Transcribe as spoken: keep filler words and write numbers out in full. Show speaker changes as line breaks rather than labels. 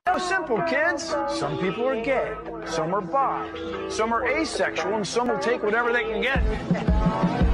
So simple, kids. Some people are gay, some are bi, some are asexual, and some will take whatever they can get.